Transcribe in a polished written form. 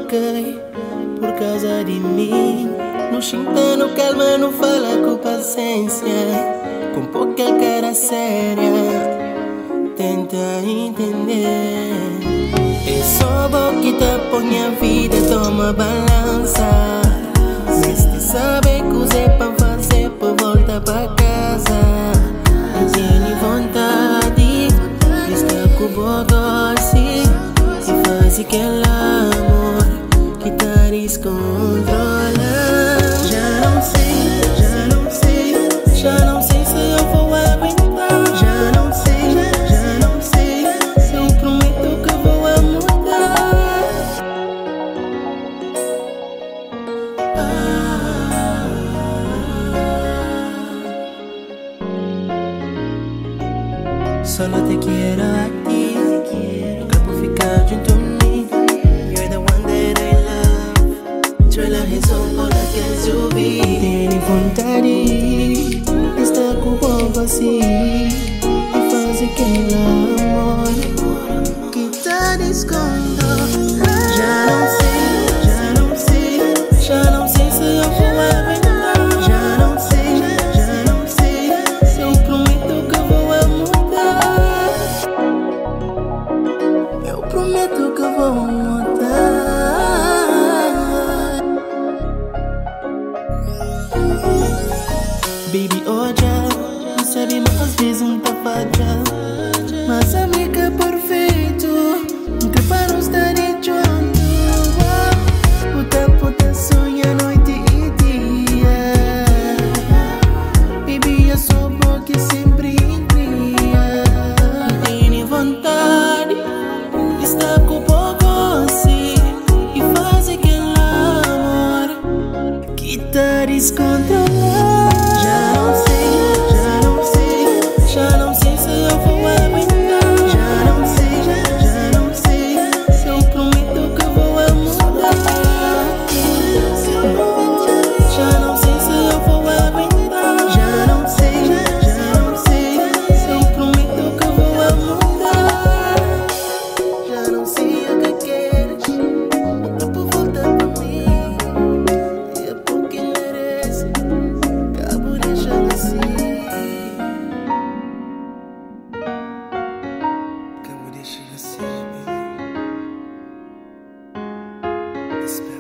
cai por causa de mim. No chintano calma, não fala com paciência, com pouca cara séria, tenta entender. É só bom que te põe a vida, toma balança. Mas te sabe que usei pra fazer por volta pra casa. Não tem vontade de estar com o doce e faz aquele amor que tá descontrola. Já não sei, já não sei, já não sei se eu vou aguentar. Já não sei, já não sei se eu prometo que vou mudar. Solo te quiero a ti, nunca por ficar junto a mí. You're the one that I love, tú eres la razón por la que subí. Tenho vontade de estar com o povo assim e fazer aquele amor que tá descontrolado. Já não sei, já não sei, já não sei se eu vou aguentar. Já não sei, já não sei se eu prometo que vou mudar. Eu prometo que vou mudar. Baby, olha, não sabe, mas às vezes não tá falhando. Mas amiga perfeito, nunca para não estar junto. Puta sonha noite e dia. Baby, eu sou bom que sempre cria. Tenho vontade de estar com você e fazer aquele amor que tá descontrolado. Já não sei, já não sei, já não sei se eu vou aguentar. Já não sei, já não sei se eu prometo que vou mudar. Já não sei se eu vou aguentar. Já não sei, já não sei se eu prometo que vou mudar. Já não sei o que queres, é por volta pra mim, é porque merece. Acabo deixando assim. Acabo deixando assim, baby.